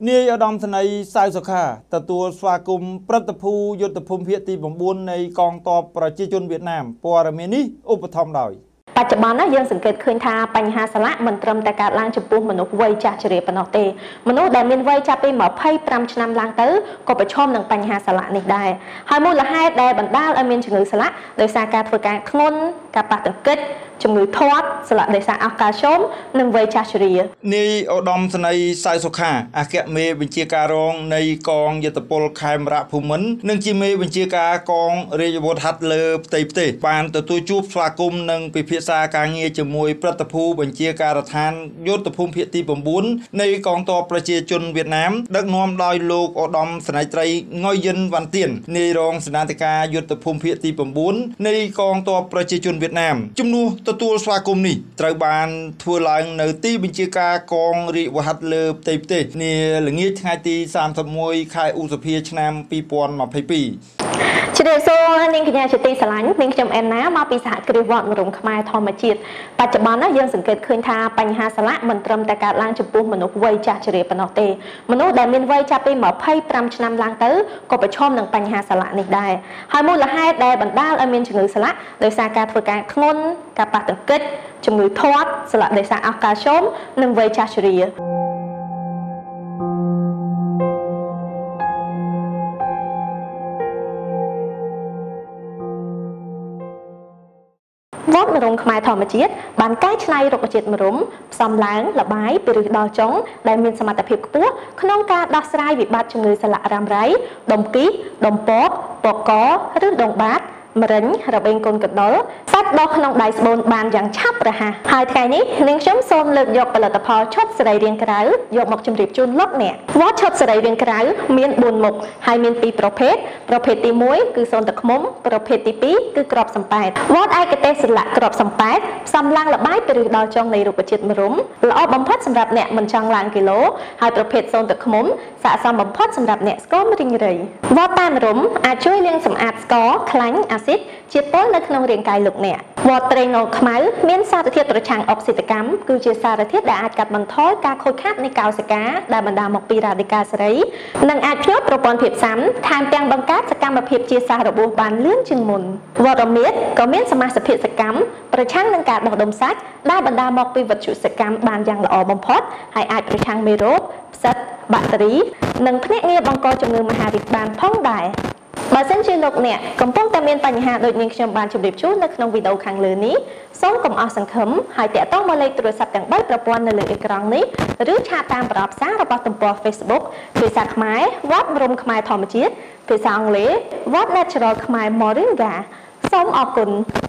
នាយឧត្តមសេនីយ៍សៅសុខាទទួលស្វាគមន៍ព្រឹទ្ធភូយុទ្ធភូមិភាគទី9នៃកងទ័ពប្រជាជនវៀតណាមព័ត៌មាននេះឧបត្ថម្ភដោយបច្ចុប្បន្នយើងសង្កេតឃើញថាបញ្ហាសាឡាក់មិនត្រឹមតែកើតឡើងចំពោះមនុស្សវ័យចាស់ជរាប៉ុណ្ណោះទេមនុស្សដែលមានវ័យចាប់ពី25ឆ្នាំឡើងទៅក៏ប្រឈមនឹងបញ្ហាសាឡាក់នេះដែរហើយមូលហេតុដែលបណ្ដាលឲ្យមានជំងឺសាឡាក់ដោយសារការធ្វើការធ្ងន់ការប៉ះទង្គិចជំងឺធាត់សាឡាក់ដោយសារអស់កាល់ស្យូមនិងវ័យចាស់ជរានាយឧត្តមសេនីយ៍សៅសុខាអគ្គមេបញ្ជាការរងនៃកងយុទ្ធពលខេមរៈភូមិន្ទនិងជាមេបញ្ជាការកងរាជអាវុធហត្ថលើផ្ទៃប្រទេសបានទទួលជួបស្វាគមន៍និងពិភាក្សាការងារជាមួយព្រឹទ្ធភូបញ្ជាការដ្ឋានយុទ្ធភូមិភាគទី9នៃកងទ័ពប្រជាជនវៀតណាមដឹកនាំដោយលោកឧត្តមសេនីយ៍ត្រីងុយយិនវ៉ាន់ទៀននាយរងសេនាធិការយុទ្ធភូមិភាគទី9នៃកងទ័ពប្រជាជនវៀតណាមជំនួសទទួលស្វាគមន៍នេះត្រូវបានធ្វើឡើងនៅទីបញ្ជាការកងរាជអាវុធហត្ថលើផ្ទៃប្រទេសនាល្ងាចថ្ងៃទី31ខែឧសភាឆ្នាំ2022 ជ្រាបសួរនាងកញ្ញាជាទីស្រឡាញ់នាងខ្ញុំអែនណាមកពីសហគ្រាសវត្តមរុំខ្មែរធម្មជាតិបច្ចុប្បន្នយើងសង្កេតឃើញថាបញ្ហាសាឡាក់មិនត្រឹមតែកើតឡើងចំពោះមនុស្សវ័យចាស់ជរាប៉ុណ្ណោះទេមនុស្សដែលមានវ័យចាប់ពី25ឆ្នាំឡើងទៅក៏ប្រឈមនឹងបញ្ហាសាឡាក់នេះដែរហើយមូលហេតុដែលបណ្ដាលឲ្យមានជំងឺសាឡាក់ដោយសារការធ្វើការធ្ងន់ការប៉ះទង្គិចជំងឺធាត់សាឡាក់ដោយសារអស់កាល់ស្យូមនិងវ័យចាស់ជរាវត្តមរុំខ្មែរធម្មជាតិបានកែច្នៃរុក្ខជាតិមរុំផ្សំឡើងលបាយពីឫសដល់ចុងដែលមានសមត្ថភាពខ្ពស់ក្នុងការដោះស្រាយវិបត្តិជំងឺសាឡាក់រ៉ាំរ៉ៃដុំគីសដុំពកពកកឬដងបាតមរិញរបេងកូនកណ្ដុរសាច់ដោះក្នុងដៃស្បូនបានយ៉ាងឆាប់រហ័សហើយថ្ងៃនេះនាងខ្ញុំសូមលើកយកផលិតផលឈុតសរីរាង្គក្រៅយកមកជម្រាបជូនលោកអ្នកវត្តឈុតសរីរាង្គក្រៅមាន4មុខហើយមាន2ប្រភេទប្រភេទទី1គឺសូនទឹកឃ្មុំប្រភេទទី2គឺក្របសំប៉ែតវត្តឯកទេសស្លាកក្របសំប៉ែតផ្សំឡើងលបាយពីឫសដល់ចុងនៃរុក្ខជាតិមរុំល្អបំផុតសម្រាប់អ្នកមិនចង់ឡើងគីឡូហើយប្រភេទសូនទឹកឃ្មុំស័ក្តិសមបំផុតសម្រាប់អ្នកស្គមរីងរៃវត្តតែមរុំអាចជួយលាងសម្អាតស្ករខ្លាញ់អាស៊ីតជាពុលនៅក្នុងរាងកាយលោកអ្នកវត្តត្រេងងខ្មៅមានសារធាតុប្រឆាំងអុកស៊ីតកម្មគឺជាសារធាតុដែលអាចកាត់បន្ថយការខូចខាតនៃកោសិកាដែលបណ្ដាលមកពីរ៉ាឌីកាល់សេរីនិងអាចភ្ញាក់ប្រព័ន្ធភាពស៊ាំថែមទាំងបង្កើតសកម្មភាពជាសះរបួសបានលឿនជាងមុនវត្តរមៀតក៏មានសមាសភាពសកម្មប្រឆាំងនឹងការដុះដុំសាច់ដែលបណ្ដាលមកពីវត្ថុសកម្មបានយ៉ាងល្អបំផុតហើយអាចប្រឆាំងមេរោគផ្សិតបាក់តេរីនិងភ្នាក់ងារបង្កជំងឺមហារីកបានផងដែរបើសិនជាលោកអ្នកកំពុងតែមានបញ្ហាដូចនាងខ្ញុំបានជម្រាបជូននៅក្នុងវីដេអូខាងលើនេះសូមកុំអស់សង្ឃឹមហើយតាក់ទងមកលេខទូរស័ព្ទទាំង3ប្រព័ន្ធនៅលើអេក្រង់នេះឬឆាតតាមប្រអប់សាររបស់ទំព័រ Facebook ភាសាខ្មែរវត្តមរុំខ្មែរធម្មជាតិភាសាអង់គ្លេស What Natural ខ្មែរ Moringa សូមអរគុណ